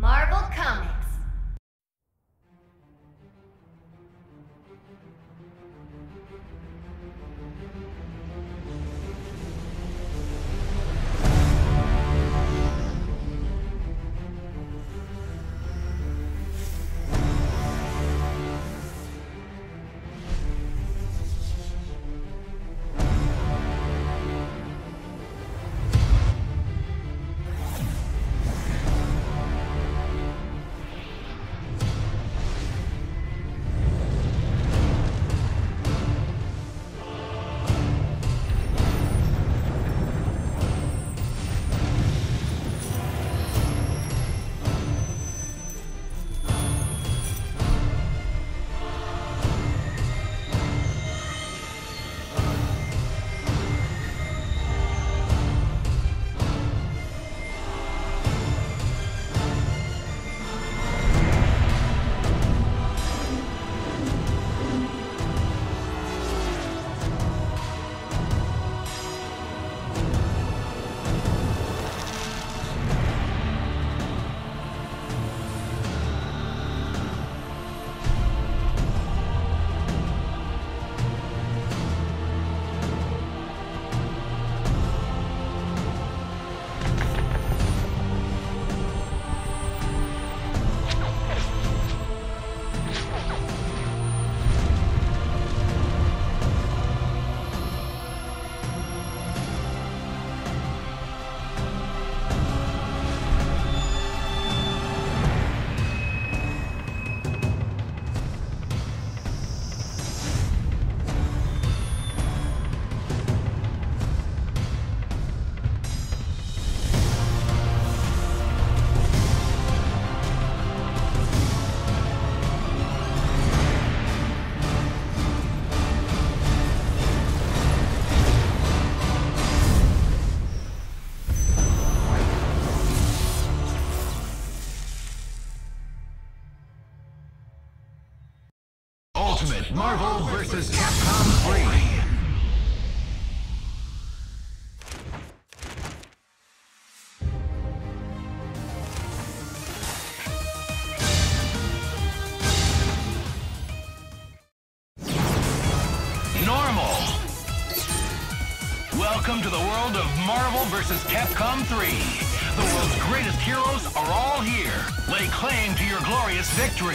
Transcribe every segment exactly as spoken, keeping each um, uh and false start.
Marvel Comics. Ultimate Marvel versus. Capcom three. Normal. Welcome to the world of Marvel versus. Capcom three. The world's greatest heroes are all here. Lay claim to your glorious victory.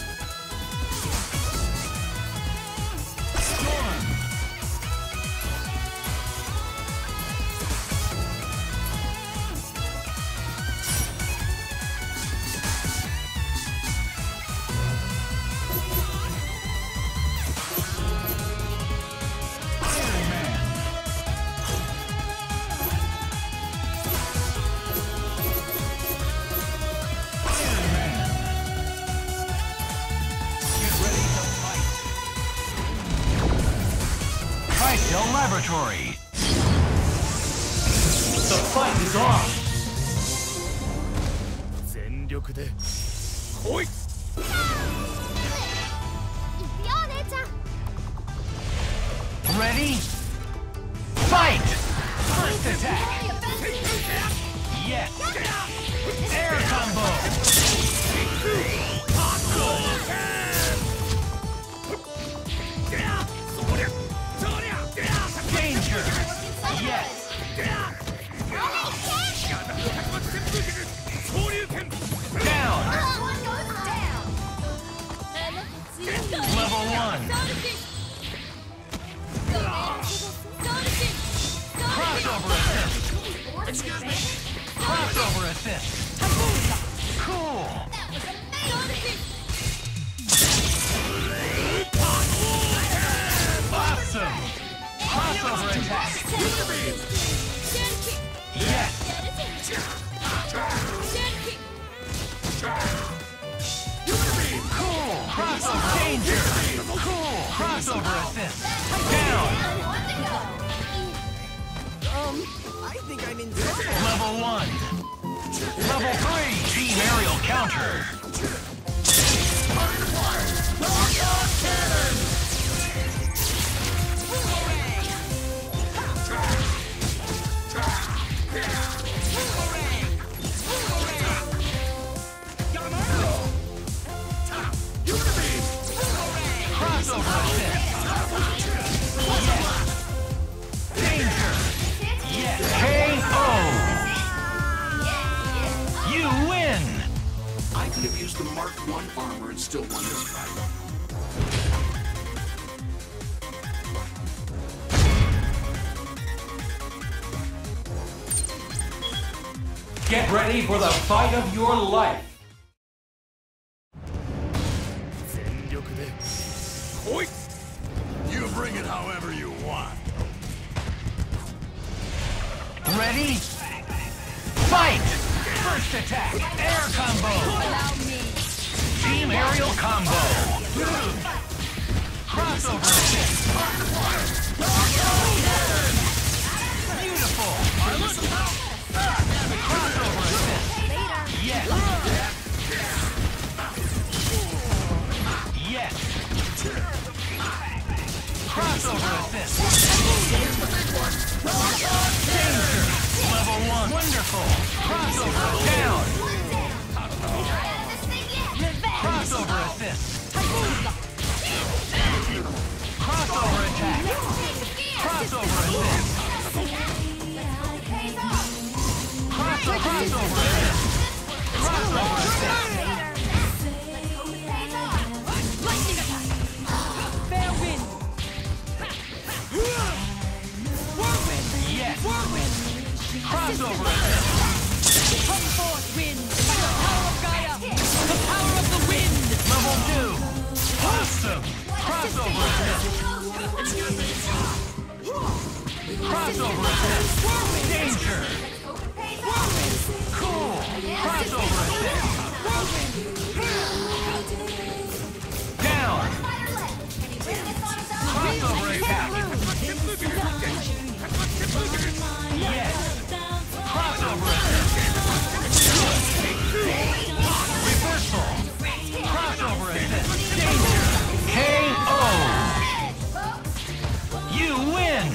Laboratory. The fight is on. Ready? Fight! First attack. Yes. Air combo. Danger! Yes! Down! Level one! Crossover assist! Excuse me? Crossover assist! Cool! Awesome! Crossover attack! Yes! Cool! Crossover danger! Cool! Crossover assist! Down! Um, I think I'm in trouble. Level one! Level three! Team aerial counter! Cannon! could have used the Mark one armor and still won this fight. Get ready for the fight of your life. You bring it however you want. Ready? Fight! First attack, air combo. Allow me. Team aerial combo. Crossover assist. Beautiful. Crossover assist. Yes. Yes. Crossover assist. Danger. Level one. Wonderful. Crossover down. Crossover assist. Crossover attack. Crossover assist. Crossover, crossover assist. Crossover assist. Lightning attack. Fair wind. Whirlwind. Yes. Whirlwind. Crossover assist. Come forth, wind. By the power of Gaia. The power of the wind. Level two. Awesome. Crossover assist. Crossover assist. Danger. Cool. Crossover assist. Down. Crossover attack. Yes. Crossover assist. Reversal. Crossover assist. Danger. K O. You win.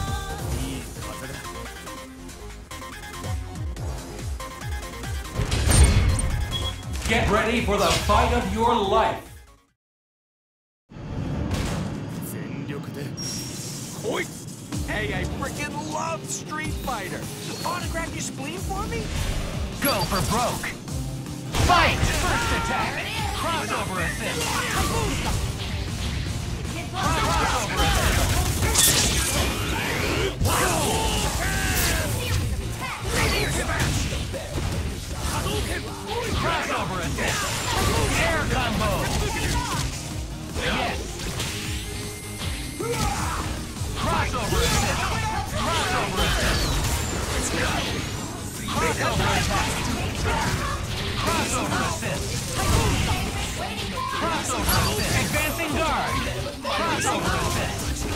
Get ready for the fight of your life. Hey, I freaking love Street Fighter. Autograph your spleen for me? Go for broke. Fight! First attack. Crossover assist. Crossover assist. Crossover assist. Air combo. Yes. Crossover assist. Crossover assist. Crossover attack. Crossover assist. Crossover assist. Advancing guard. Crossover assist.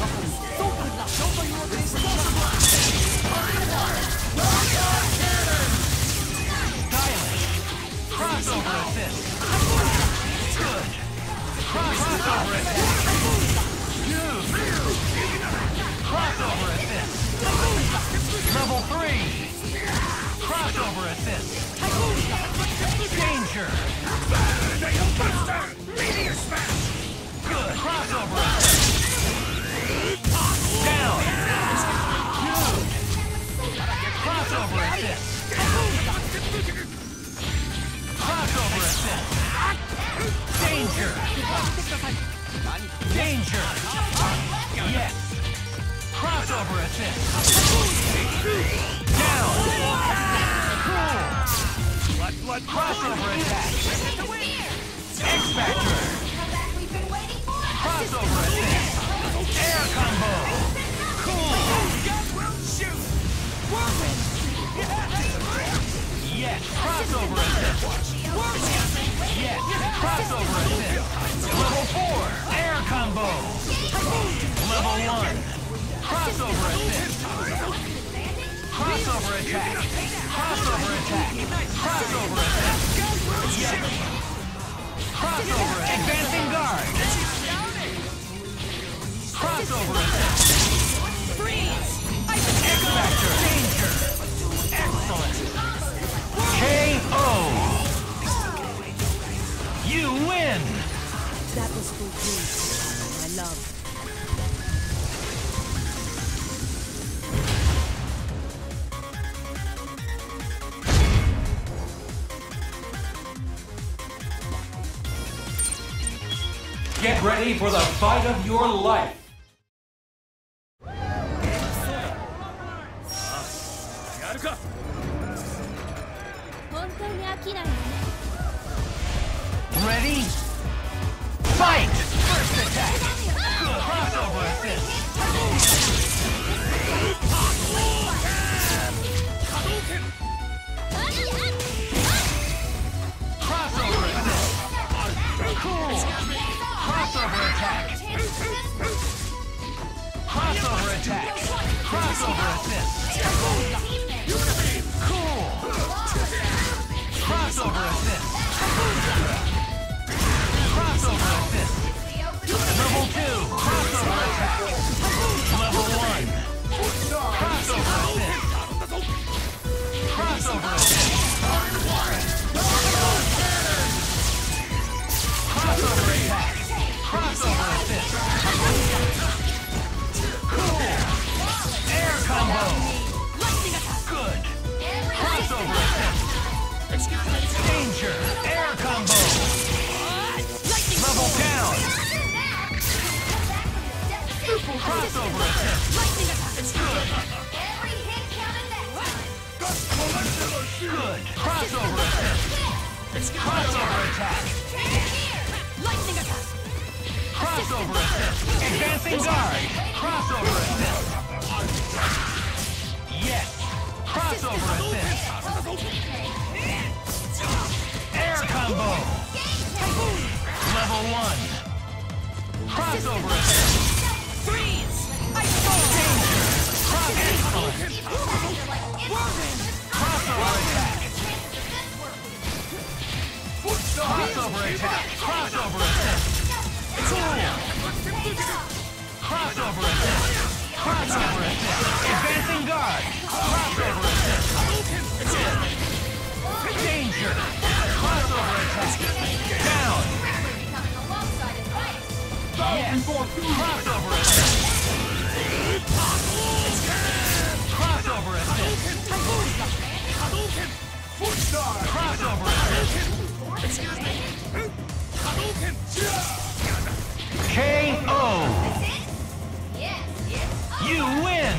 Stylish. Crossover assist. Good. Crossover attack. Good. Crossover assist. Level three. Crossover assist. Danger. Good. Crossover assist. Down. Good. Crossover assist. Crossover assist. Danger. Danger. Yes. Crossover assist. Down. Cool. Crossover attack. X-Factor. Crossover assist. Air combo. Cool. Yes. Crossover assist. Yes. Crossover assist. Level four. Air combo. Level one. Crossover assist. Crossover attack. Crossover attack. Crossover assist. Yes. Crossover. Advancing guard. Crossover assist. Freeze. X-Factor. Danger. Excellent. K O. You win. That was for you, my love. Get ready for the fight of your life. Ready? Fight! First attack! Good crossover assist! Crossover assist! Cool! Crossover attack! Crossover attack! Crossover assist! Cool! Crossover assist! Crossover assist! Level two! Crossover attack! Level one! Crossover assist! Crossover assist! Crossover attack! Crossover assist! Cool! Air combo! Good! Crossover assist! Danger! Air combo! Level down! Crossover assist! Good! Good! Crossover assist! Crossover attack! Crossover assist! Advancing guard! Crossover assist! Yes! Crossover assist! Air combo! Level one! Crossover assist! Freeze! Danger! Cross excellent! Crossover attack! Crossover attack! Crossover assist! Cool! Crossover assist! Crossover assist! Advancing guard! Crossover assist! Good! Danger! Crossover attack! Down! Yes! Crossover assist! Crossover assist! Crossover assist! K O! You win!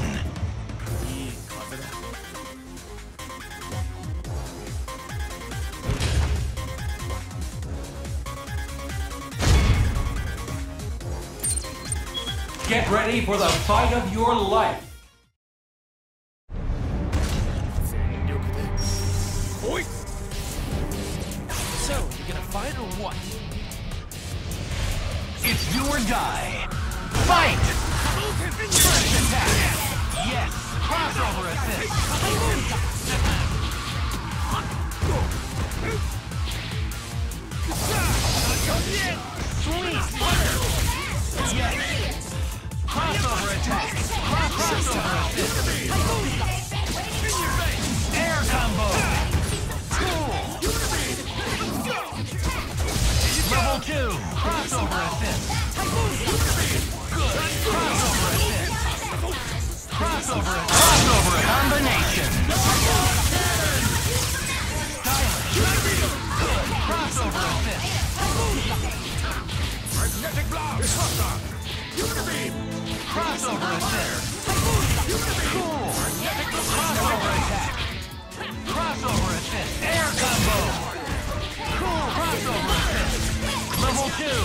Get ready for the fight of your life. So, you gonna fight or what? It's do or die. Fight! First attack! Yes! Crossover assist! Sweet! Yes! Crossover attack! Crossover assist! Air combo! Cool! Level two! Crossover assist! Good! Crossover assist! Crossover assist! Crossover combination! Stylish! Good! Crossover assist! Magnetic blast! Crossover assist! Cool! Crossover attack! Crossover assist! Air combo! Cool! Crossover assist! Level two!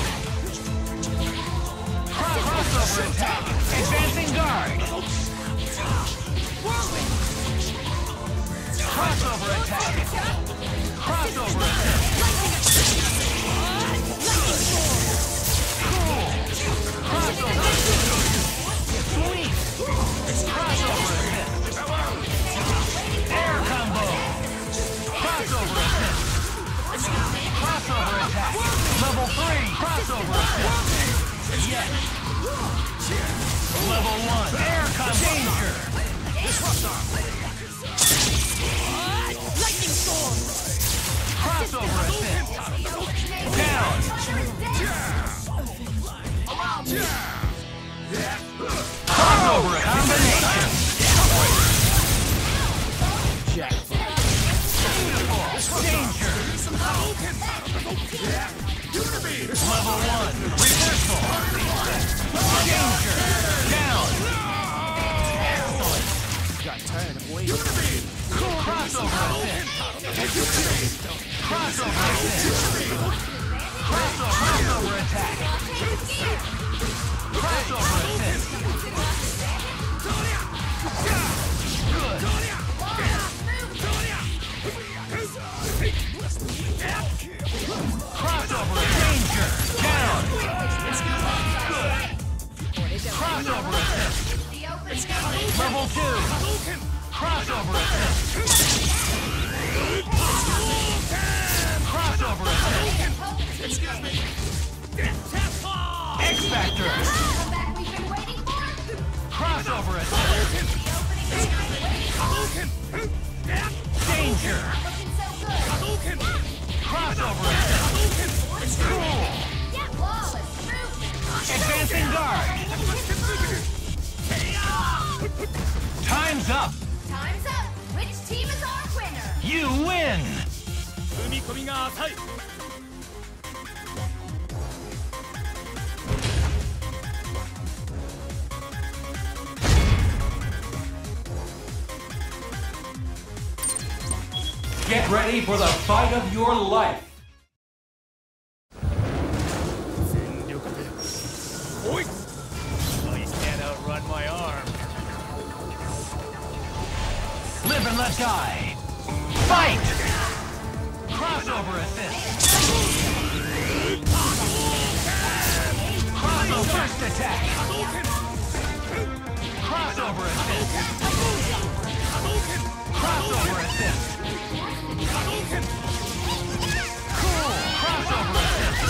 Cross crossover attack! Advancing guard! Crossover attack! Crossover assist! Cool! Crossover assist! Sweet! Crossover assist! Air combo! Crossover assist! Crossover attack! Level three! Crossover assist! Yes! Level one! Air combo! Danger! Lightning storm! Crossover assist! Down! Crossover combination! Beautiful! Danger! Level one! Reverse Danger! Down! Excellent! Got tired of waiting. Crossover assist! Crossover assist! Crossover, crossover attack! Crossover assist! Good! Crossover, danger! Down! Good! Crossover assist! Level two! Crossover assist! Crossover assist! X-Factor! Crossover assist! Danger! Crossover assist! Cool! Advancing guard! Time's up! Time's up! Which team is our winner? You win! 踏み込みが浅い。 Get ready for the fight of your life. 全力で。おい。Oh, you can't outrun my arm. Live and let die! Fight! Crossover assist! Crossover first attack! Crossover assist! Crossover assist! Cool! Crossover assist!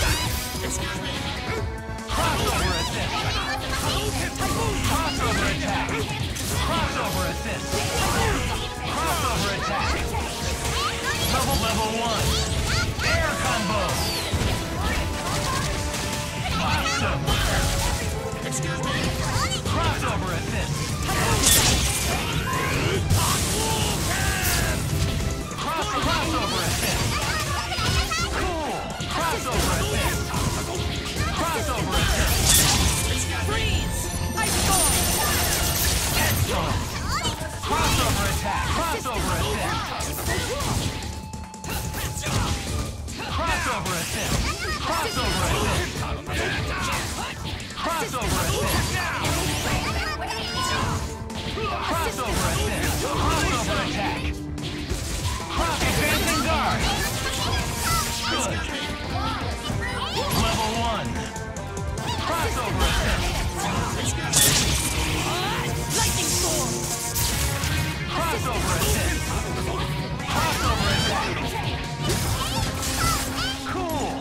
Crossover assist! Crossover attack! Crossover assist! Crossover attack! Level level one! Air combo! Awesome! Crossover assist! Cross crossover assist! Cool! Crossover assist! Crossover assist! Freeze! Ice storm! Excellent! Crossover attack! Crossover assist! Crossover assist! Crossover assist! Crossover assist! Crossover assist! Crossover attack! Cross advancing guard! Good! Level one! Crossover assist! Lightning storm! Crossover assist! Crossover attack! Cool!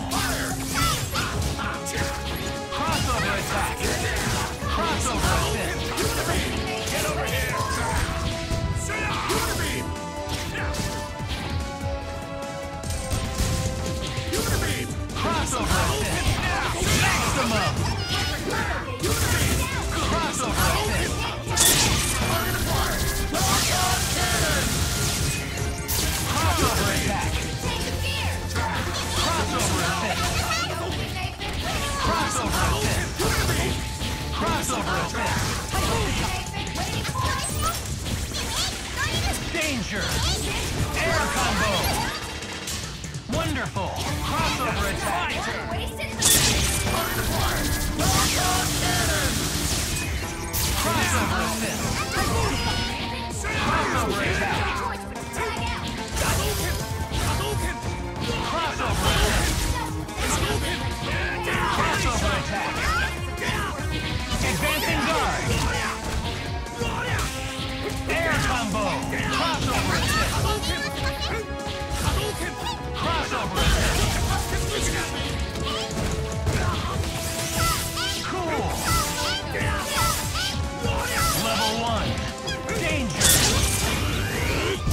Crossover attack! Crossover assist! Get over here! Crossover assist! Maximum! Crossover assist! Crossover attack! Crossover assist! Crossover assist! Crossover assist! Danger! Air combo! Wonderful! Crossover attack! Crossover assist! Crossover attack! Crossover assist! Crossover attack! Advancing guard! Air combo! Crossover assist! Crossover assist! Cool! Level one! Danger!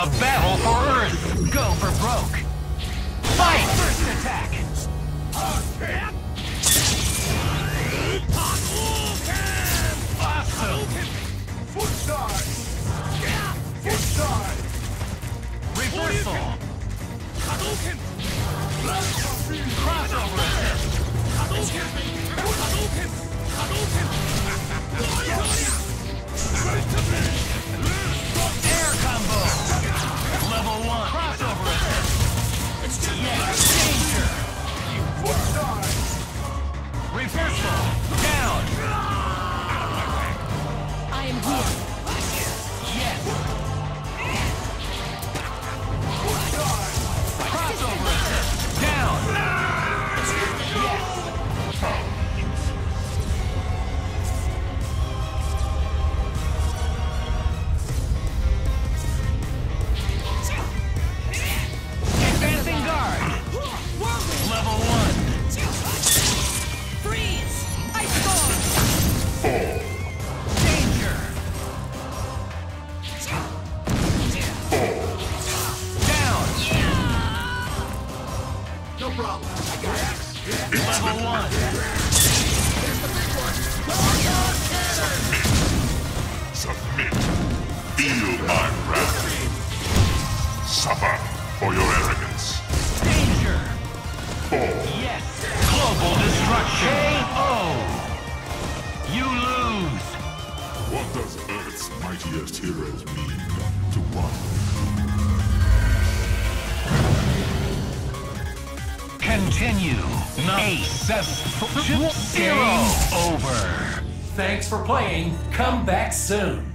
A battle for Earth. Go for broke. Fight! First attack. Awesome. Foot side. Foot side. Reversal. Crossover assist. Air combo. Level one. Crossover assist. Yes. Danger. Foot side. Reversal. Down. I am here. Yes. Foot side. Crossover assist. Down. Yes. Advancing guard. Whirlwind. Level one. Freeze. Ice storm. Danger. Down. No problem. I got it. Level one. Submit. Feel my wrath. Suffer for your arrogance. Danger. Fall. Yes. Global destruction. K O. You lose. What does Earth's mightiest heroes mean to one? Continue. Ace. Zero. Over. Thanks for playing. Come back soon.